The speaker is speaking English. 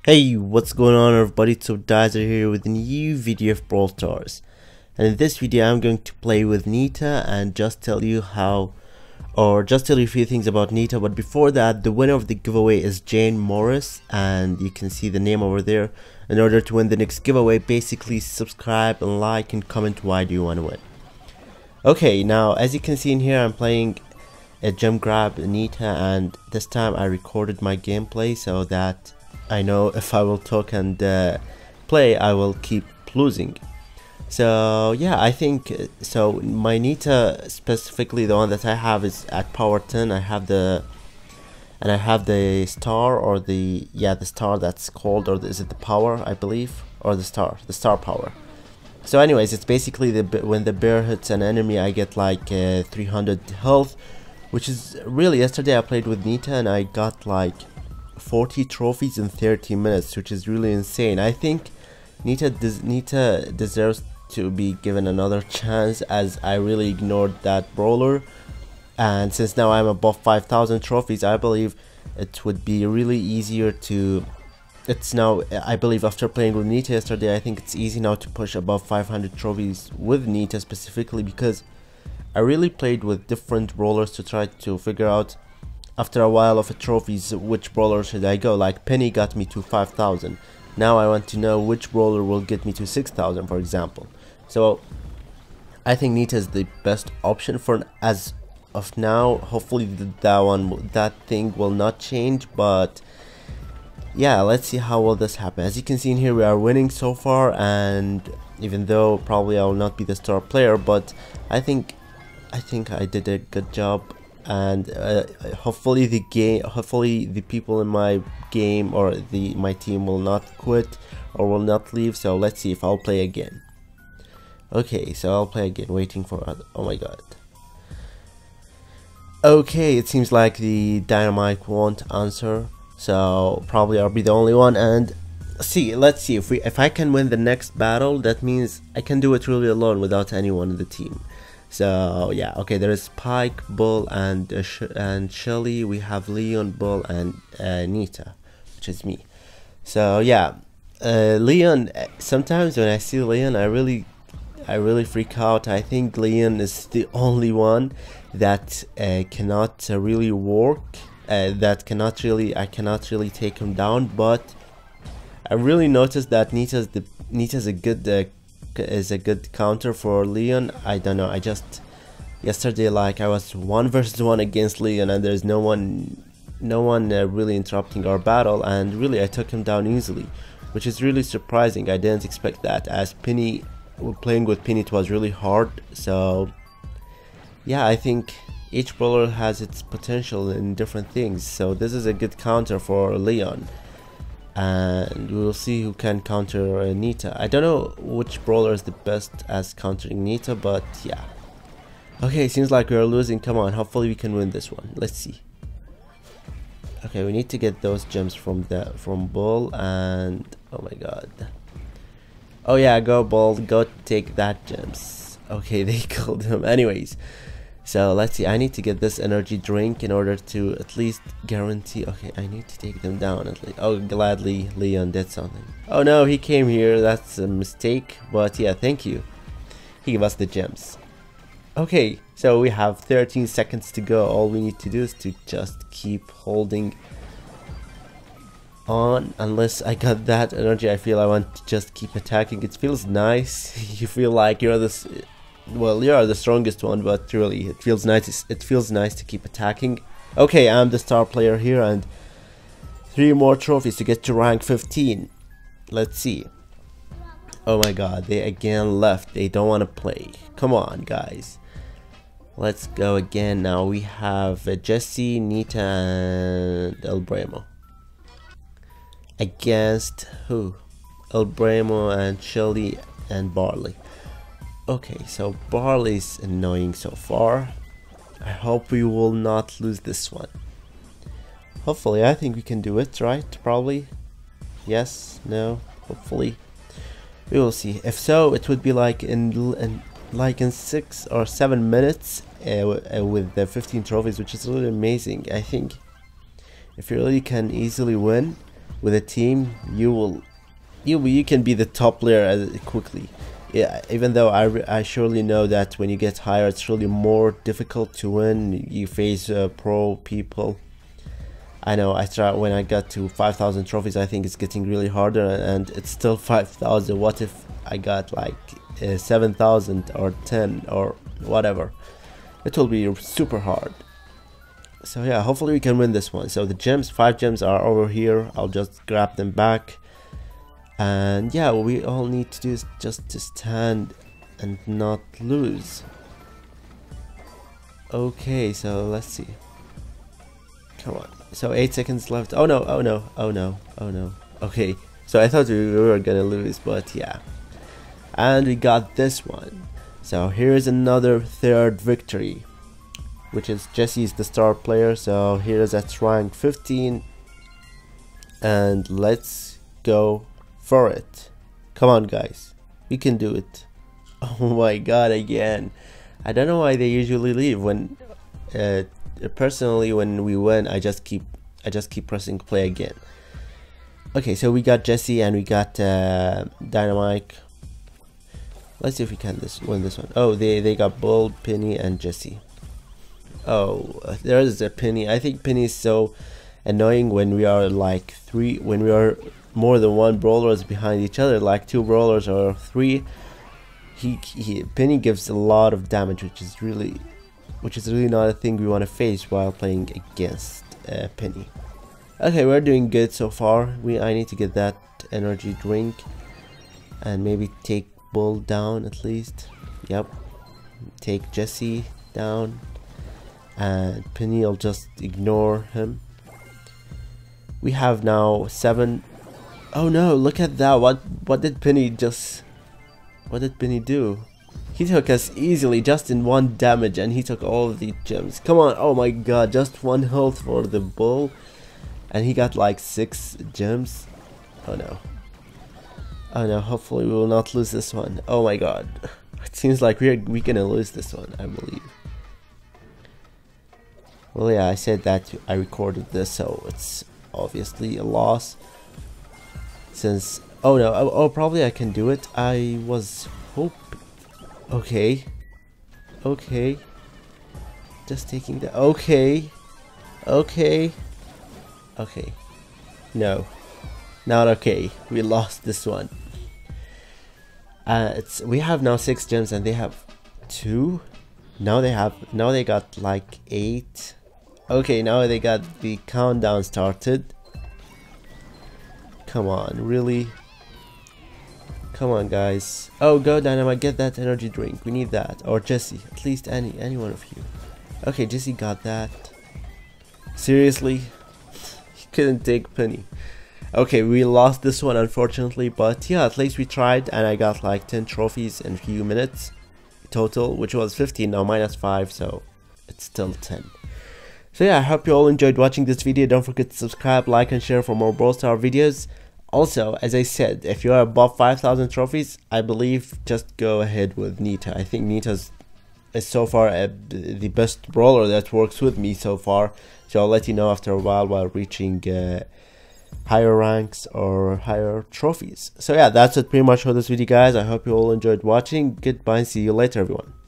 Hey, what's going on everybody? So Dizer here with a new video of Brawl Stars. And in this video I'm going to play with Nita and just tell you a few things about Nita. But before that, the winner of the giveaway is Jane Morris, and you can see the name over there. In order to win the next giveaway, basically subscribe and like and comment why do you want to win. Okay, now as you can see in here, I'm playing a gem grab Nita, and this time I recorded my gameplay so that I know if I will talk and play, I will keep losing. So yeah, I think so. My Nita, specifically the one that I have, is at power 10. I have the star, or the star that's called, or is it the power, I believe, or the star power. So anyways, it's basically when the bear hits an enemy, I get like 300 health, which is really, yesterday I played with Nita and I got like 40 trophies in 30 minutes, which is really insane. I think Nita deserves to be given another chance, as I really ignored that brawler, and since now I'm above 5,000 trophies, I believe it would be really easier to I believe after playing with Nita yesterday, I think it's easy now to push above 500 trophies with Nita, specifically because I really played with different brawlers to try to figure out, after a while of trophies, which brawler should I go. Like Penny got me to 5,000. Now I want to know which brawler will get me to 6,000, for example. So I think Nita is the best option for as of now. Hopefully that thing will not change, but yeah, let's see how will this happen. As you can see in here, we are winning so far, and even though probably I will not be the star player, but I think I did a good job. And hopefully the people in my game or my team will not quit or will not leave. So let's see if I'll play again. Okay, so I'll play again, waiting for oh my god. Okay, it seems like the dynamite won't answer, so probably I'll be the only one. And let's see if I can win the next battle. That means I can do it really alone without anyone in the team. So yeah, okay, there is Spike, Bull, and Shelly. We have Leon, Bull, and Nita, which is me. So yeah, Leon. Sometimes when I see Leon, I really freak out. I think Leon is the only one that cannot really work. I cannot really take him down. But I really noticed that Nita's a good counter for Leon. I don't know, yesterday, like, I was 1 versus 1 against Leon, and there's no one really interrupting our battle, and really I took him down easily, which is really surprising. I didn't expect that, as Penny, playing with Penny, it was really hard. So yeah, I think each brawler has its potential in different things, so this is a good counter for Leon, and we'll see who can counter Nita. I don't know which brawler is the best as countering Nita, but yeah. Okay, seems like we're losing. Come on, hopefully we can win this one. Let's see. Okay, we need to get those gems from Bull, and oh my god. Oh yeah, go Bull, go take that gems. Okay, they killed him. Anyways, so let's see, I need to get this energy drink in order to at least guarantee. Okay, I need to take them down at least. Oh, gladly Leon did something. Oh no, he came here, that's a mistake, but yeah, thank you. He gave us the gems. Okay, so we have 13 seconds to go. All we need to do is to just keep holding on. Unless I got that energy, I feel I want to just keep attacking. It feels nice. You feel like you're this. Well, you are the strongest one, but really, it feels nice. It feels nice to keep attacking. Okay, I'm the star player here, and 3 more trophies to get to rank 15. Let's see. Oh my god, they again left. They don't want to play. Come on, guys. Let's go again. Now we have Jesse, Nita, and El Bremo. Against who? El Bremo and Shelly and Barley. Okay, so Barley's annoying so far. I hope we will not lose this one. Hopefully, I think we can do it, right? Probably. Yes, no, hopefully. We will see. If so, it would be like in 6 or 7 minutes with the 15 trophies, which is really amazing. I think if you really can easily win, with a team, you can be the top player quickly. Yeah, even though I surely know that when you get higher, it's really more difficult to win. You face pro people. I know. I try when I got to 5,000 trophies. I think it's getting really harder, and it's still 5,000. What if I got like 7,000 or 10 or whatever? It will be super hard. So yeah, hopefully we can win this one. So the gems, 5 gems are over here. I'll just grab them back. And yeah, what we all need to do is just to stand and not lose. Okay, so let's see. Come on. So 8 seconds left. Oh no, oh no, oh no, oh no. Okay, so I thought we were gonna lose, but yeah. And we got this one. So here's another third victory, which is Jesse's the star player. So here's at rank 15. And let's go for it. Come on guys, we can do it. Oh my god, again. I don't know why they usually leave when personally when we win. I just keep pressing play again. Okay, so we got Jesse and we got Dynamite. Let's see if we can win this one. Oh, they got Bull, Penny and Jesse. Oh, there is a Penny. I think Penny is so annoying when we are like when we are more than 1 brawlers behind each other, like 2 brawlers or 3. Penny gives a lot of damage, which is really not a thing we want to face while playing against Penny. Okay, we're doing good so far. I need to get that energy drink and maybe take Bull down at least. Yep, take Jesse down, and Penny will just ignore him. We have now 7. Oh no, look at that. What did Penny do? He took us easily just in 1 damage, and he took all of the gems. Come on. Oh my god, just 1 health for the Bull, and he got like 6 gems. Oh no. Oh no, hopefully we will not lose this one. Oh my god. It seems like we're gonna lose this one, I believe. Well yeah, I said that I recorded this, so it's obviously a loss. Since oh no, oh probably I can do it. I was hoping. Okay, just taking the okay, no, not okay. We lost this one. We have now 6 gems and they have 2. Now they got like 8. Okay, now they got the countdown started. Come on, really? Come on, guys. Oh, go Dynamite, get that energy drink. We need that. Or Jesse, at least any one of you. Okay, Jesse got that. Seriously? He couldn't take Penny. Okay, we lost this one unfortunately, but yeah, at least we tried, and I got like 10 trophies in a few minutes total, which was 15, now -5, so it's still 10. So yeah, I hope you all enjoyed watching this video. Don't forget to subscribe, like and share for more Brawl Stars videos. Also, as I said, if you are above 5,000 trophies, I believe just go ahead with Nita. I think Nita is so far the best brawler that works with me so far. So I'll let you know after a while reaching higher ranks or higher trophies. So yeah, that's it pretty much for this video, guys. I hope you all enjoyed watching. Goodbye and see you later, everyone.